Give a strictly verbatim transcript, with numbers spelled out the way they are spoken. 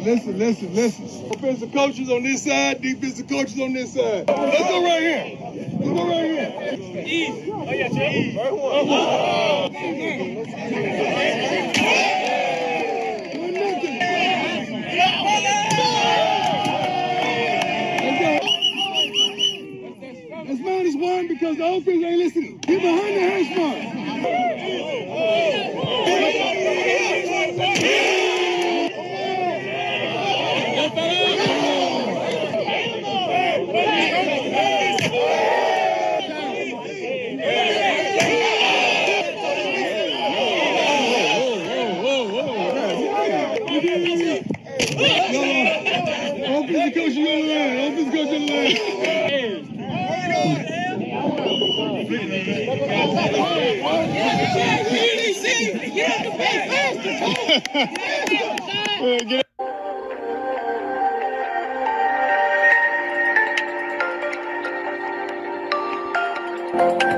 listen, listen, listen. Offensive coaches on this side, defensive coaches on this side. Let's go right here. Let's go right here. Easy. Oh, yeah, easy. Right one. That's minus one because the offense ain't listening. Get behind the hash mark. Offensive coach, you on the line. Offensive coach on the line. Get out the paint faster.